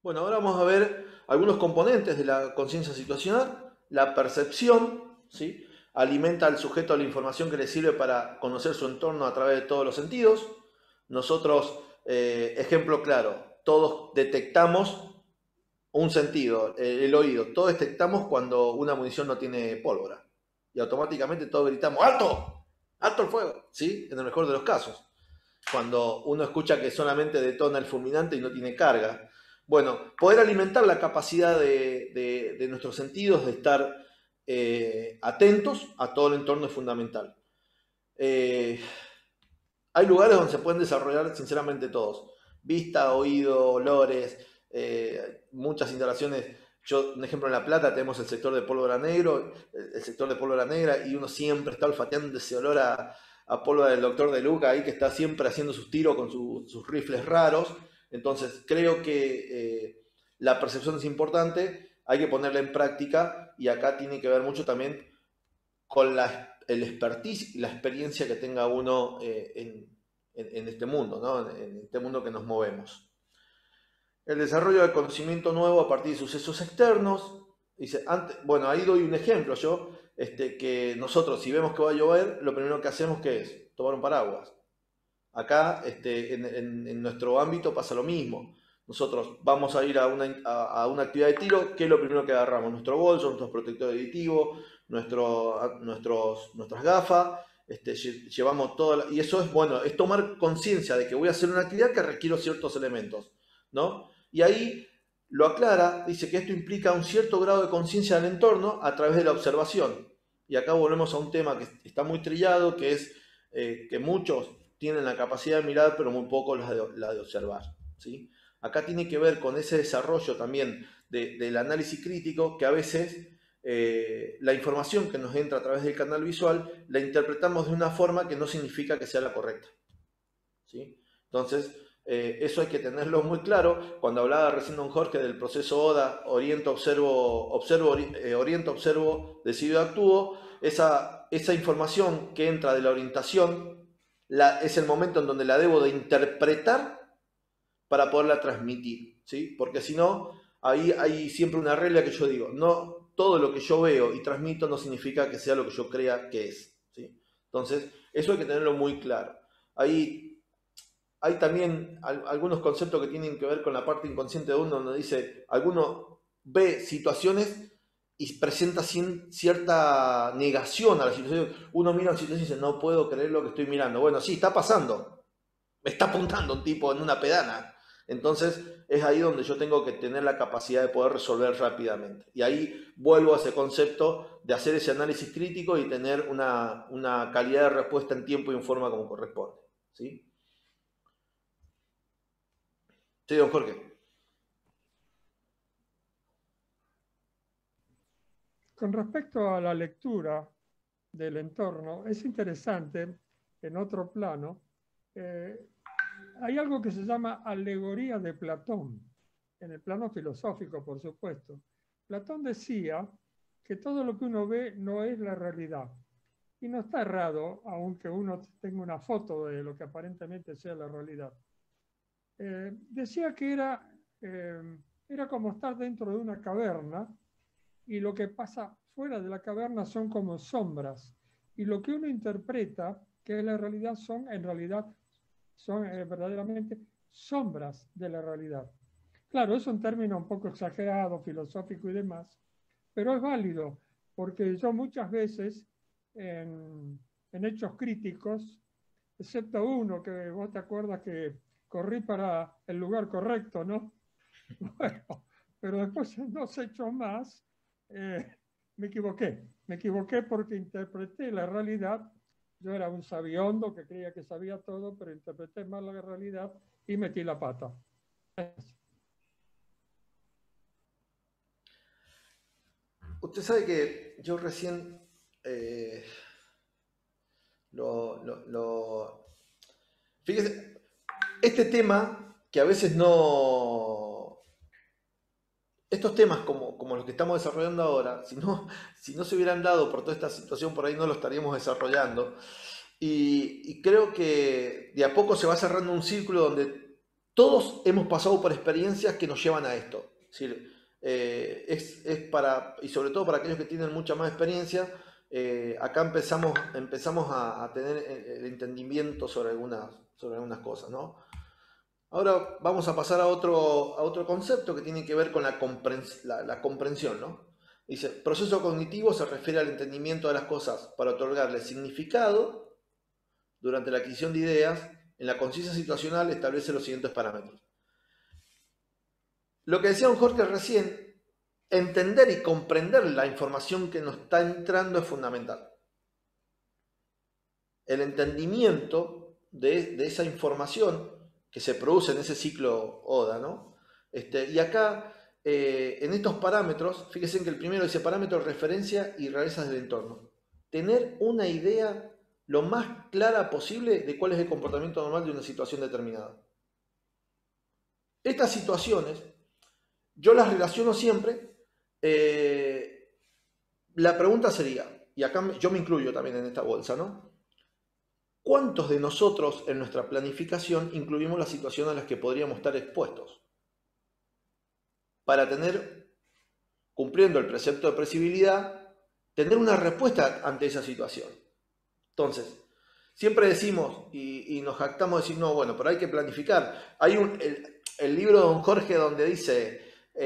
Bueno, ahora vamos a ver algunos componentes de la conciencia situacional. La percepción, ¿sí? Alimenta al sujeto la información que le sirve para conocer su entorno a través de todos los sentidos. Nosotros, ejemplo claro, todos detectamos un sentido, el oído. Todos detectamos cuando una munición no tiene pólvora. Y automáticamente todos gritamos, ¡alto! ¡Alto el fuego! ¿Sí? En el mejor de los casos, cuando uno escucha que solamente detona el fulminante y no tiene carga. Bueno, poder alimentar la capacidad de nuestros sentidos de estar atentos a todo el entorno es fundamental. Eh, Hay lugares donde se pueden desarrollar sinceramente todos. Vista, oído, olores, muchas instalaciones. Yo, un ejemplo, en La Plata tenemos el sector de pólvora negro, el sector de pólvora negra, y uno siempre está olfateando ese olor a pólvora del doctor De Luca ahí, que está siempre haciendo sus tiros con sus rifles raros. Entonces, creo que la percepción es importante, hay que ponerla en práctica, y acá tiene que ver mucho también con el expertise y la experiencia que tenga uno en este mundo, ¿no? En este mundo que nos movemos. El desarrollo del conocimiento nuevo a partir de sucesos externos. Dice, antes, bueno, ahí doy un ejemplo yo, que nosotros si vemos que va a llover, lo primero que hacemos que es tomar un paraguas. Acá, en nuestro ámbito pasa lo mismo. Nosotros vamos a ir a una actividad de tiro, ¿qué es lo primero que agarramos? Nuestro bolso, nuestros protectores auditivos, nuestras gafas, llevamos todo, y eso es bueno, es tomar conciencia de que voy a hacer una actividad que requiero ciertos elementos, ¿no? Y ahí lo aclara, dice que esto implica un cierto grado de conciencia del entorno a través de la observación. Y acá volvemos a un tema que está muy trillado, que es que muchos tienen la capacidad de mirar, pero muy pocos la de observar, ¿sí? Acá tiene que ver con ese desarrollo también del análisis crítico, que a veces la información que nos entra a través del canal visual la interpretamos de una forma que no significa que sea la correcta, ¿sí? Entonces, eso hay que tenerlo muy claro. Cuando hablaba recién don Jorge del proceso ODA, oriento, observo, decido, actúo, esa información que entra de la orientación es el momento en donde la debo de interpretar para poderla transmitir, ¿sí? Porque si no, ahí hay siempre una regla que yo digo, no todo lo que yo veo y transmito no significa que sea lo que yo crea que es, ¿sí? Entonces, eso hay que tenerlo muy claro. Ahí hay también algunos conceptos que tienen que ver con la parte inconsciente de uno, donde dice, alguno ve situaciones y presenta cierta negación a la situación. Uno mira una situación y dice, no puedo creer lo que estoy mirando. Bueno, sí, está pasando. Me está apuntando un tipo en una pedana. Entonces es ahí donde yo tengo que tener la capacidad de poder resolver rápidamente. Y ahí vuelvo a ese concepto de hacer ese análisis crítico y tener una calidad de respuesta en tiempo y en forma como corresponde. ¿Sí? Sí, don Jorge. Con respecto a la lectura del entorno, es interesante, en otro plano, eh, hay algo que se llama alegoría de Platón, en el plano filosófico, por supuesto. Platón decía que todo lo que uno ve no es la realidad. Y no está errado, aunque uno tenga una foto de lo que aparentemente sea la realidad. Decía que era como estar dentro de una caverna y lo que pasa fuera de la caverna son como sombras. Y lo que uno interpreta que es la realidad en realidad son verdaderamente sombras de la realidad. Claro, es un término un poco exagerado, filosófico y demás, pero es válido, porque yo muchas veces en hechos críticos, excepto uno que vos te acuerdas que corrí para el lugar correcto, ¿no? Bueno, pero después en dos hechos más eh, me equivoqué porque interpreté la realidad. Yo era un sabiondo que creía que sabía todo, pero interpreté mal la realidad y metí la pata. Usted sabe que yo recién eh, Fíjese, este tema que a veces no... Estos temas como los que estamos desarrollando ahora, si no se hubieran dado por toda esta situación, por ahí no lo estaríamos desarrollando. Y creo que de a poco se va cerrando un círculo donde Todos hemos pasado por experiencias que nos llevan a esto. Es decir, y sobre todo para aquellos que tienen mucha más experiencia, acá empezamos a tener el entendimiento sobre algunas cosas, ¿no? Ahora vamos a pasar a otro concepto que tiene que ver con la comprensión, ¿no? Dice, proceso cognitivo se refiere al entendimiento de las cosas para otorgarle significado durante la adquisición de ideas. En la conciencia situacional establece los siguientes parámetros. Lo que decía don Jorge recién, entender y comprender la información que nos está entrando es fundamental. El entendimiento de esa información que se produce en ese ciclo ODA, ¿no? Y acá, en estos parámetros, fíjense que el primero dice parámetro de referencia y rarezas del entorno. Tener una idea lo más clara posible de cuál es el comportamiento normal de una situación determinada. Estas situaciones, yo las relaciono siempre. La pregunta sería, y acá yo me incluyo también en esta bolsa, ¿no? ¿Cuántos de nosotros en nuestra planificación incluimos las situaciones a las que podríamos estar expuestos? Para tener, cumpliendo el precepto de previsibilidad, tener una respuesta ante esa situación. Entonces, siempre decimos y nos jactamos de decir, no, bueno, pero hay que planificar. Hay el libro de don Jorge donde dice,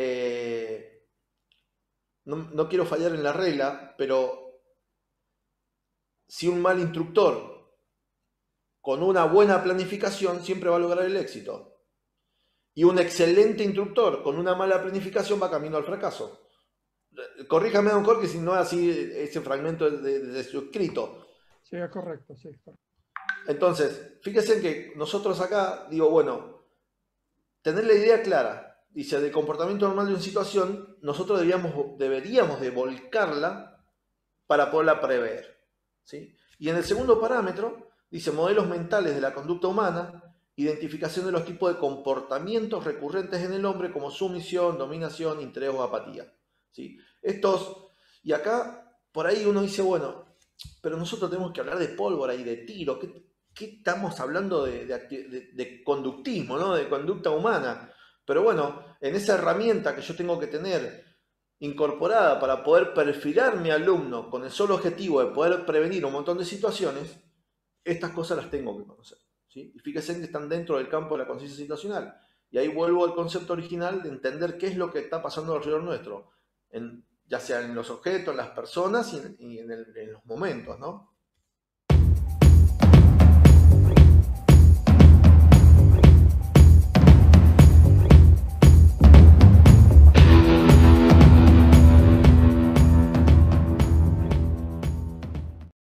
no quiero fallar en la regla, pero si un mal instructor con una buena planificación siempre va a lograr el éxito. Y un excelente instructor con una mala planificación va camino al fracaso. Corríjame, don Jorge, si no es así ese fragmento de su escrito. Sí, es correcto, sí. Entonces, fíjense que nosotros acá, digo, bueno, tener la idea clara, dice, del comportamiento normal de una situación, nosotros deberíamos de volcarla para poderla prever, ¿sí? Y en el segundo parámetro, dice modelos mentales de la conducta humana, identificación de los tipos de comportamientos recurrentes en el hombre como sumisión, dominación, interés o apatía, ¿sí? Y acá, por ahí uno dice, bueno, pero nosotros tenemos que hablar de pólvora y de tiro. ¿Qué estamos hablando de conductismo, ¿no? De conducta humana? Pero bueno, en esa herramienta que yo tengo que tener incorporada para poder perfilar mi alumno con el solo objetivo de poder prevenir un montón de situaciones, estas cosas las tengo que conocer, ¿sí? Y fíjense que están dentro del campo de la conciencia situacional. Y ahí vuelvo al concepto original de entender qué es lo que está pasando alrededor nuestro, ya sea en los objetos, en las personas y en los momentos, ¿no?